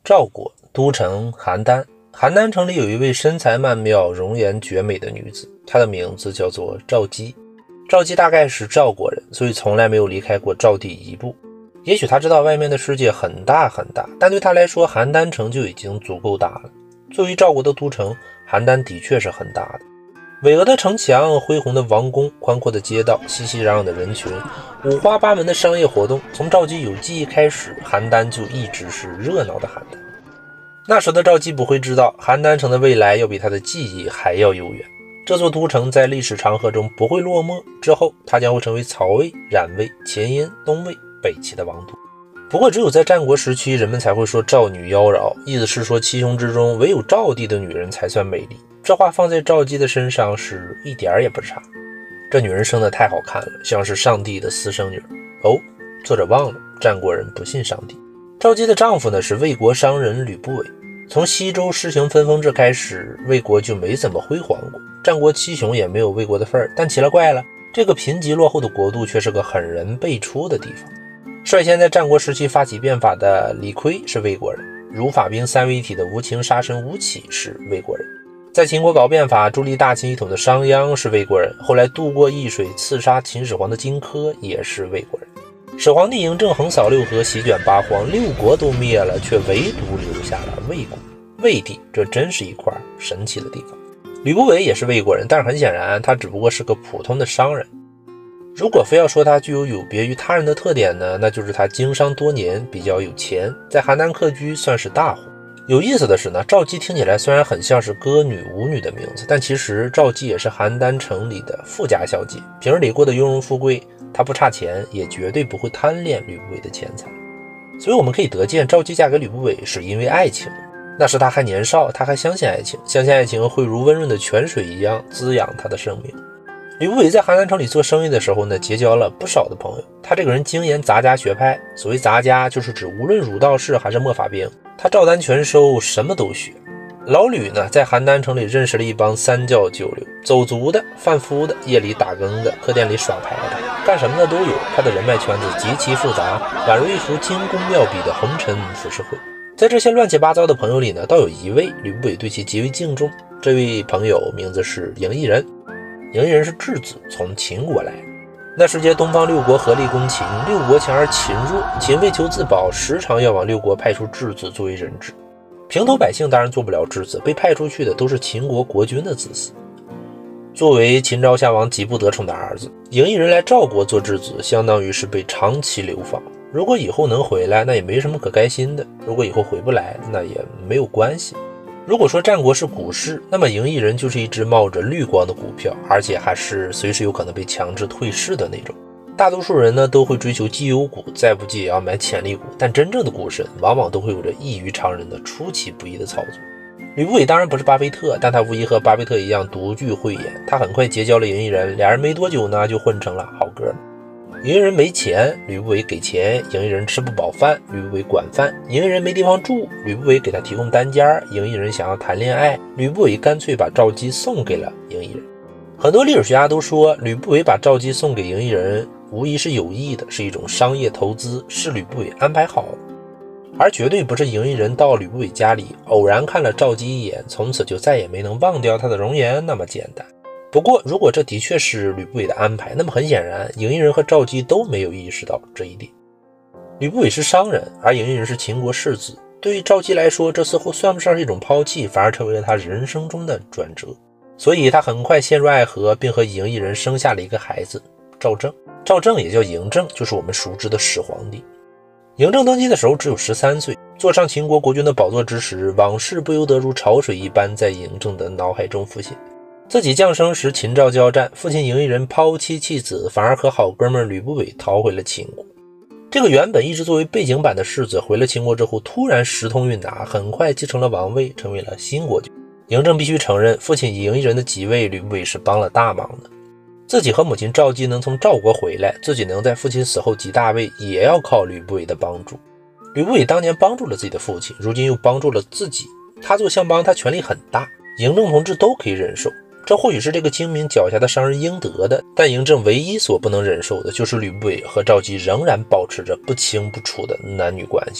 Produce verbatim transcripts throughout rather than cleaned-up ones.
赵国都城邯郸，邯郸城里有一位身材曼妙、容颜绝美的女子，她的名字叫做赵姬。赵姬大概是赵国人，所以从来没有离开过赵地一步。也许她知道外面的世界很大很大，但对她来说，邯郸城就已经足够大了。作为赵国的都城，邯郸的确是很大的。巍峨的城墙、恢宏的王宫、宽阔的街道、熙熙攘攘的人群、五花八门的商业活动，从赵姬有记忆开始，邯郸就一直是热闹的邯郸。那时的赵姬不会知道，邯郸城的未来要比他的记忆还要悠远。这座都城在历史长河中不会落寞，之后它将会成为曹魏、冉魏、前燕、东魏、北齐的王都。不过只有在战国时期，人们才会说赵女妖娆，意思是说七雄之中唯有赵地的女人才算美丽。这话放在赵姬的身上是一点也不差。这女人生得太好看了，像是上帝的私生女。哦，作者忘了，战国人不信上帝。赵姬的丈夫呢是魏国商人吕不韦。从西周施行分封制开始，魏国就没怎么辉煌过，战国七雄也没有魏国的份儿。但奇了怪了，这个贫瘠落后的国度却是个狠人辈出的地方。率先在战国时期发起变法的李悝是魏国人，如法兵三位一体的无情杀神吴起是魏国人，在秦国搞变法助力大秦一统的商鞅是魏国人，后来渡过易水刺杀秦始皇的荆轲也是魏国人。始皇帝嬴政横扫六合，席卷八荒，六国都灭了，却唯独留下了魏国。魏地，这真是一块神奇的地方。吕不韦也是魏国人，但是很显然他只不过是个普通的商人。如果非要说他具有有别于他人的特点呢，那就是他经商多年，比较有钱，在邯郸客居算是大户。有意思的是呢，赵姬听起来虽然很像是歌女舞女的名字，但其实赵姬也是邯郸城里的富家小姐，平日里过得雍容富贵，她不差钱，也绝对不会贪恋吕不韦的钱财。所以我们可以得见，赵姬嫁给吕不韦是因为爱情。那时她还年少，她还相信爱情，相信爱情会如温润的泉水一样滋养她的生命。吕不韦在邯郸城里做生意的时候呢，结交了不少的朋友。他这个人精研杂家学派，所谓杂家就是指无论儒道士还是墨法兵，他照单全收，什么都学。老吕呢，在邯郸城里认识了一帮三教九流，走卒的、贩夫的、夜里打更的、客店里耍牌的，干什么的都有。他的人脉圈子极其复杂，宛如一幅精工妙笔的红尘浮世绘。在这些乱七八糟的朋友里呢，倒有一位吕不韦对其极为敬重。这位朋友名字是嬴异人。嬴异人是质子，从秦国来。那时节东方六国合力攻秦，六国强而秦弱，秦为求自保，时常要往六国派出质子作为人质。平头百姓当然做不了质子，被派出去的都是秦国国君的子嗣。作为秦昭襄王极不得宠的儿子，嬴异人来赵国做质子，相当于是被长期流放。如果以后能回来，那也没什么可开心的；如果以后回不来，那也没有关系。如果说战国是股市，那么嬴异人就是一只冒着绿光的股票，而且还是随时有可能被强制退市的那种。大多数人呢都会追求绩优股，再不济也要买潜力股，但真正的股神往往都会有着异于常人的出其不意的操作。吕不韦当然不是巴菲特，但他无疑和巴菲特一样独具慧眼。他很快结交了嬴异人，俩人没多久呢就混成了好哥们。嬴异人没钱，吕不韦给钱；嬴异人吃不饱饭，吕不韦管饭；嬴异人没地方住，吕不韦给他提供单间；嬴异人想要谈恋爱，吕不韦干脆把赵姬送给了嬴异人。很多历史学家都说，吕不韦把赵姬送给嬴异人无疑是有意的，是一种商业投资，是吕不韦安排好的，而绝对不是嬴异人到吕不韦家里偶然看了赵姬一眼，从此就再也没能忘掉她的容颜那么简单。不过如果这的确是吕不韦的安排，那么很显然嬴异人和赵姬都没有意识到这一点。吕不韦是商人，而嬴异人是秦国世子，对于赵姬来说，这似乎算不上是一种抛弃，反而成为了他人生中的转折。所以他很快陷入爱河，并和嬴异人生下了一个孩子赵正。赵正也叫嬴政，就是我们熟知的始皇帝。嬴政登基的时候只有十三岁，坐上秦国国君的宝座之时，往事不由得如潮水一般在嬴政的脑海中浮现。自己降生时秦赵交战，父亲嬴异人抛妻弃子，反而和好哥们吕不韦逃回了秦国。这个原本一直作为背景板的世子回了秦国之后，突然时通运达，很快继承了王位，成为了新国君。嬴政必须承认，父亲嬴异人的即位，吕不韦是帮了大忙的。自己和母亲赵姬能从赵国回来，自己能在父亲死后即大位，也要靠吕不韦的帮助。吕不韦当年帮助了自己的父亲，如今又帮助了自己，他做相帮，他权力很大，嬴政同志都可以忍受。这或许是这个精明狡黠的商人应得的，但嬴政唯一所不能忍受的就是吕不韦和赵姬仍然保持着不清不楚的男女关系。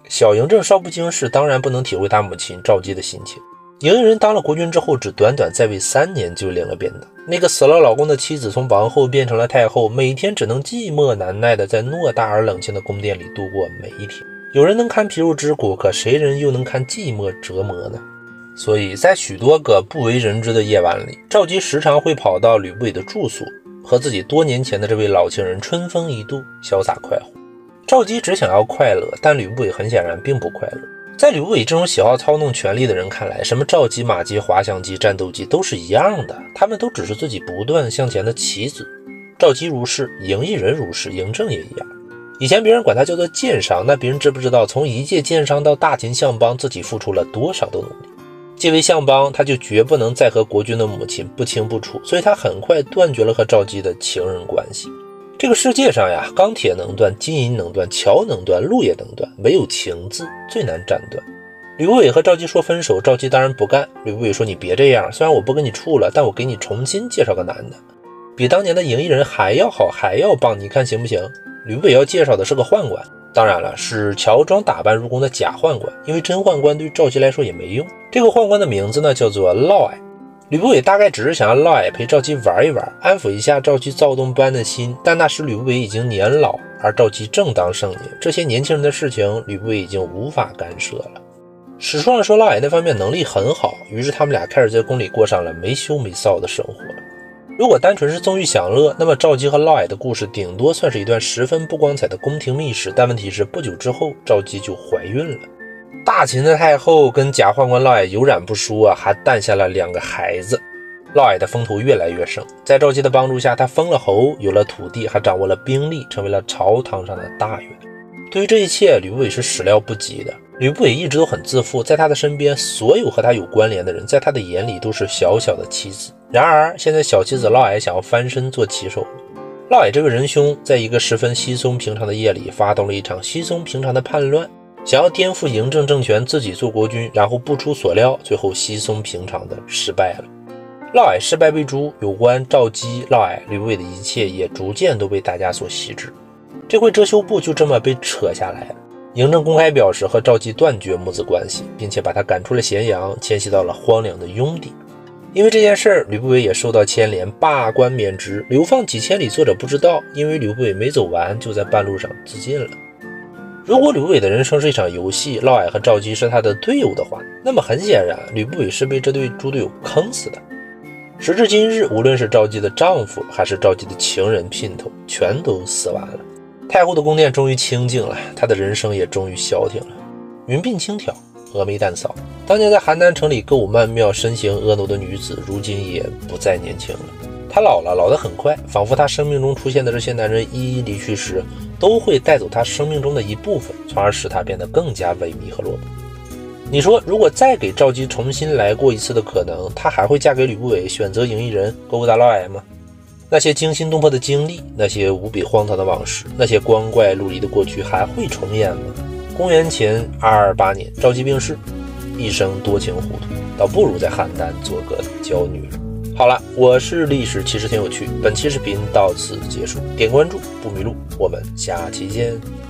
小嬴政少不经事，当然不能体会他母亲赵姬的心情。嬴异人当了国君之后，只短短在位三年就领了便当。那个死了老公的妻子从王后变成了太后，每天只能寂寞难耐的在偌大而冷清的宫殿里度过每一天。有人能堪皮肉之苦，可谁人又能堪寂寞折磨呢？所以在许多个不为人知的夜晚里，赵姬时常会跑到吕不韦的住所，和自己多年前的这位老情人春风一度，潇洒快活。赵姬只想要快乐，但吕不韦很显然并不快乐。在吕不韦这种喜好操弄权力的人看来，什么赵姬、马姬、滑翔姬、战斗机都是一样的，他们都只是自己不断向前的棋子。赵姬如是，嬴异人如是，嬴政也一样。以前别人管他叫做剑商，那别人知不知道从一介剑商到大秦相邦，自己付出了多少的努力？既为相邦，他就绝不能再和国君的母亲不清不楚，所以他很快断绝了和赵姬的情人关系。这个世界上呀，钢铁能断，金银能断，桥能断，路也能断，唯有情字最难斩断。吕不韦和赵姬说分手，赵姬当然不干。吕不韦说：“你别这样，虽然我不跟你处了，但我给你重新介绍个男的，比当年的嬴异人还要好，还要棒，你看行不行？”吕不韦要介绍的是个宦官，当然了，是乔装打扮入宫的假宦官，因为真宦官对赵姬来说也没用。这个宦官的名字呢，叫做嫪毐。吕不韦大概只是想让嫪毐陪赵姬玩一玩，安抚一下赵姬躁动不安的心，但那时吕不韦已经年老，而赵姬正当盛年，这些年轻人的事情吕不韦已经无法干涉了。史书上说嫪毐那方面能力很好，于是他们俩开始在宫里过上了没羞没臊的生活。如果单纯是纵欲享乐，那么赵姬和嫪毐的故事顶多算是一段十分不光彩的宫廷秘史，但问题是不久之后赵姬就怀孕了。大秦的太后跟假宦官嫪毐有染不说啊，还诞下了两个孩子。嫪毐的风头越来越盛，在赵姬的帮助下，他封了侯，有了土地，还掌握了兵力，成为了朝堂上的大员。对于这一切，吕不韦是始料不及的。吕不韦一直都很自负，在他的身边，所有和他有关联的人，在他的眼里都是小小的棋子。然而现在小棋子嫪毐想要翻身做棋手了。嫪毐这个仁兄在一个十分稀松平常的夜里，发动了一场稀松平常的叛乱，想要颠覆嬴政政权，自己做国君，然后不出所料，最后稀松平常的失败了。嫪毐失败被诛，有关赵姬、嫪毐、吕不韦的一切也逐渐都被大家所悉知。这回遮羞布就这么被扯下来了。嬴政公开表示和赵姬断绝母子关系，并且把他赶出了咸阳，迁徙到了荒凉的雍地。因为这件事儿，吕不韦也受到牵连，罢官免职，流放几千里。作者不知道，因为吕不韦没走完，就在半路上自尽了。如果吕不韦的人生是一场游戏，嫪毐和赵姬是他的队友的话，那么很显然，吕不韦是被这对猪队友坑死的。时至今日，无论是赵姬的丈夫还是赵姬的情人姘头，全都死完了。太后的宫殿终于清静了，她的人生也终于消停了。云鬓轻挑，峨眉淡扫，当年在邯郸城里歌舞曼妙、身形婀娜的女子，如今也不再年轻了。她老了，老得很快，仿佛她生命中出现的这些男人一一离去时，都会带走她生命中的一部分，从而使她变得更加萎靡和落魄。你说，如果再给赵姬重新来过一次的可能，她还会嫁给吕不韦，选择嬴异人勾搭嫪毐吗？那些惊心动魄的经历，那些无比荒唐的往事，那些光怪陆离的过去还会重演吗？公元前二二八年，赵姬病逝，一生多情糊涂，倒不如在邯郸做个娇女人。好了，我是历史，其实挺有趣。本期视频到此结束，点关注不迷路，我们下期见。